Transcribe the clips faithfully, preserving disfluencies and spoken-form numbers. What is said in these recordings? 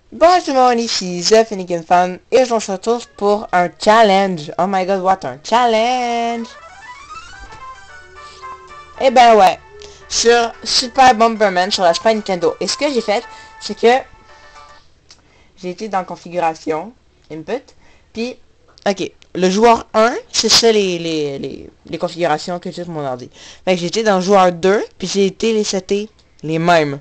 Bonjour tout le monde, ici The Finnegan Fan et je se retrouve pour un challenge. Oh my god, what un challenge! Eh ben ouais, sur Super Bomberman sur la Super Nintendo. Et ce que j'ai fait, c'est que j'ai été dans configuration, input, puis ok, le joueur un, c'est ça les, les, les, les configurations que j'ai sur mon ordi. Fait que j'ai été dans le joueur deux, puis j'ai été les setter les mêmes.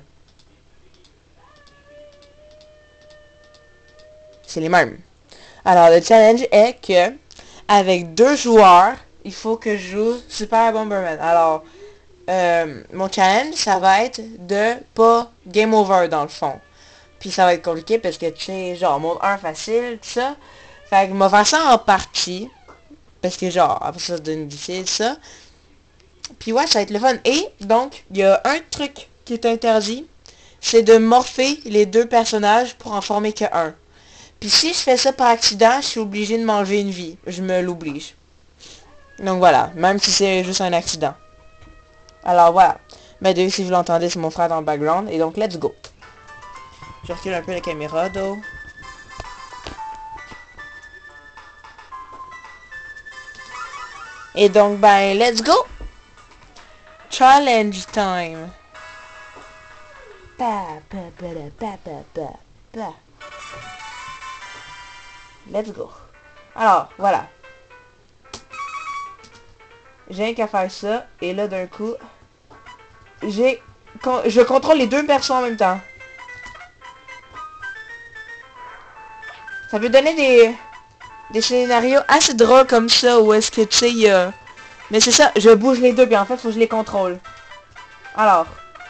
C'est les mêmes. Alors, le challenge est que, avec deux joueurs, il faut que je joue Super Bomberman. Alors, euh, mon challenge, ça va être de pas game over dans le fond. Puis ça va être compliqué parce que, tu sais, genre, mode un facile, tout ça. Fait que, je vais faire ça en partie. Parce que, genre, après ça, ça donne difficile, ça. Puis ouais, ça va être le fun. Et, donc, il y a un truc qui est interdit. C'est de morpher les deux personnages pour en former que un. Puis si je fais ça par accident, je suis obligé de m'enlever une vie. Je me l'oblige. Donc voilà, même si c'est juste un accident. Alors voilà. Mais d'ailleurs, si vous l'entendez, c'est mon frère dans le background. Et donc, let's go. Je recule un peu la caméra, though. Et donc, ben, let's go. Challenge time. Pa, pa, pa, pa, pa, pa, pa. Let's go. Alors, voilà. J'ai qu'à faire ça. Et là, d'un coup, j'ai... Je contrôle les deux personnes en même temps. Ça peut donner des... Des scénarios assez drôles comme ça. Où est-ce que, tu sais, il y a... Mais c'est ça, je bouge les deux. Puis en fait, faut que je les contrôle. Alors.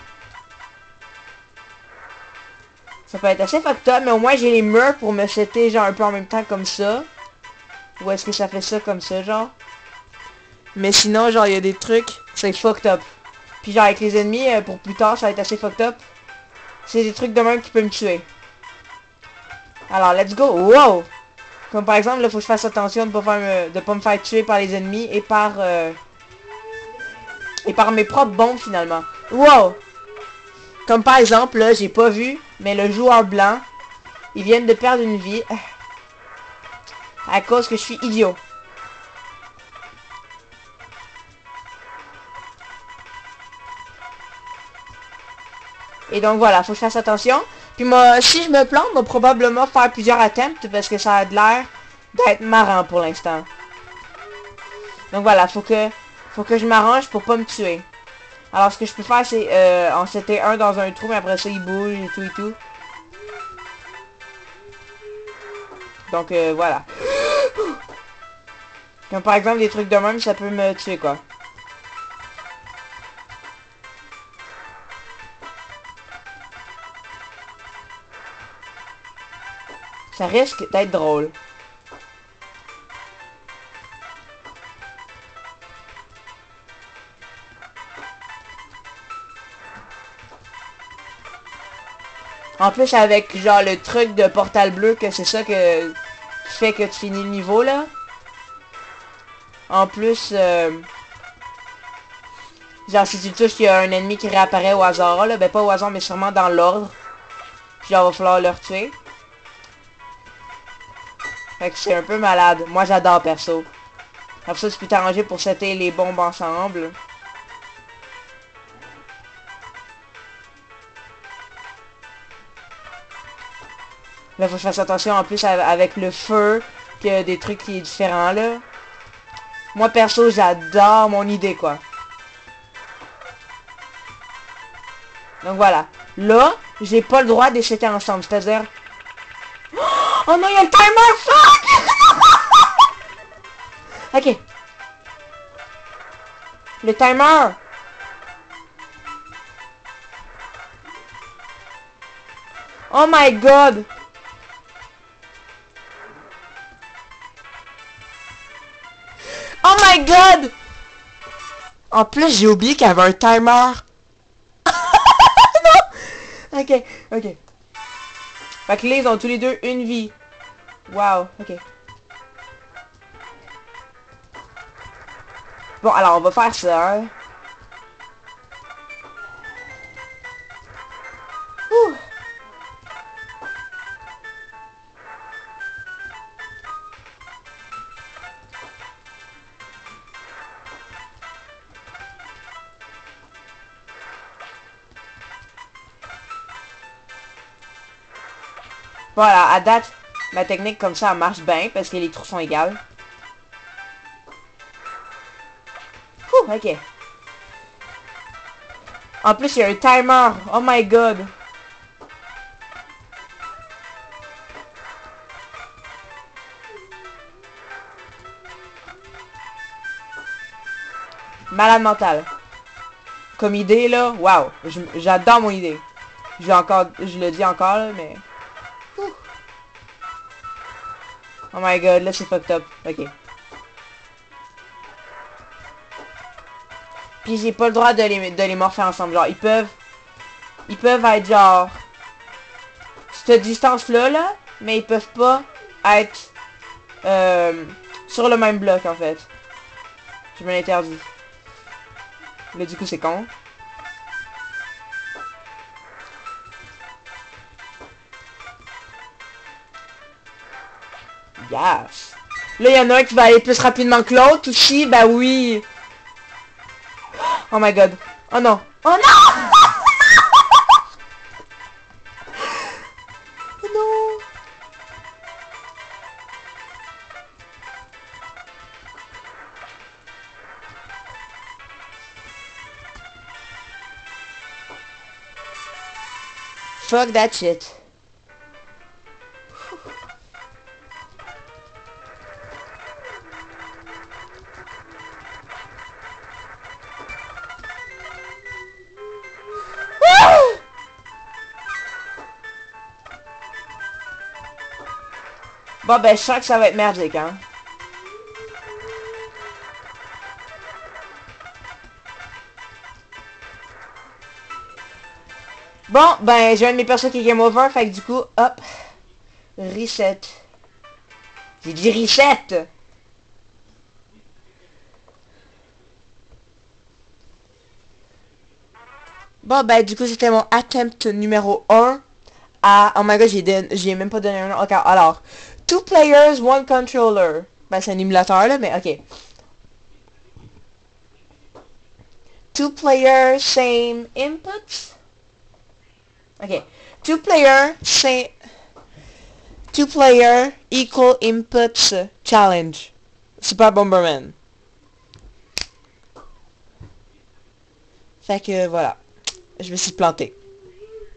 Ça peut être assez fucked up. Mais au moins, j'ai les murs pour me setter, genre, un peu en même temps comme ça. Ou est-ce que ça fait ça comme ça, genre? Mais sinon, genre, il y a des trucs, c'est fucked up. Puis genre, avec les ennemis, euh, pour plus tard, ça va être assez fucked up. C'est des trucs de même qui peuvent me tuer. Alors, let's go. Wow! Comme par exemple, là, faut que je fasse attention de pas faire me, de pas me faire tuer par les ennemis et par... Euh, et par mes propres bombes, finalement. Wow! Comme par exemple, là, j'ai pas vu, mais le joueur blanc, il vient de perdre une vie. À cause que je suis idiot. Et donc voilà, faut que je fasse attention. Puis moi, si je me plante, je vais probablement faire plusieurs attempts parce que ça a de l'air d'être marrant pour l'instant. Donc voilà, faut que faut que je m'arrange pour pas me tuer. Alors ce que je peux faire, c'est euh, en setter un dans un trou, mais après ça il bouge et tout et tout. Donc euh, voilà. Comme par exemple des trucs de même, ça peut me tuer quoi. Ça risque d'être drôle. En plus avec genre le truc de portal bleu, que c'est ça que qui fait que tu finis le niveau là. En plus, euh, genre si tu le touches, il y a un ennemi qui réapparaît au hasard là. Ben pas au hasard mais sûrement dans l'ordre. Puis genre, il va falloir le retuer. Fait que c'est un peu malade. Moi, j'adore perso. Après ça, tu peux t'arranger pour setter les bombes ensemble. Là, faut que je fasse attention en plus avec le feu, qu'il y a des trucs qui est différents là. Moi, perso, j'adore mon idée, quoi. Donc voilà. Là, j'ai pas le droit de les setter ensemble. C'est-à-dire... Oh non, il y a le timer! Fuck! Ok. Le timer! Oh my god! Oh my god! En plus, j'ai oublié qu'il y avait un timer. Non! Ok, ok. Fait que là, ils ont tous les deux une vie. Wow, ok. Bon, alors, on va faire ça, hein. Ouh. Voilà, à date, ma technique comme ça, elle marche bien parce que les trous sont égaux. Ouh, ok. En plus, il y a un timer. Oh my god. Malade mental. Comme idée, là, waouh. J'adore mon idée. Je, encore, je le dis encore, là, mais... Ouh. Oh my god, là, c'est fucked up. Ok. Puis j'ai pas le droit de les, de les morpher ensemble. Genre, ils peuvent... Ils peuvent être, genre... Cette distance-là, là, mais ils peuvent pas être... Euh, sur le même bloc, en fait. Je me l'interdis. Mais du coup, c'est con. Yes. Là, il y en a un qui va aller plus rapidement que l'autre aussi. Bah oui. Oh my god. Oh non. Oh non. Oh non. Fuck that shit. Bon ben je sens que ça va être merdique, hein. Bon ben j'ai un de mes persos qui est game over, fait que du coup, hop. Reset. J'ai dit reset. Bon ben du coup c'était mon attempt numéro un à... Oh my god, j'ai même pas donné un nom. Ok, alors. Two players, one controller. Ben c'est un émulateur là, mais ok. Two players, same inputs. Ok. Two player, same... Two player, equal inputs, challenge. Super Bomberman. Fait que voilà. Je me suis planté.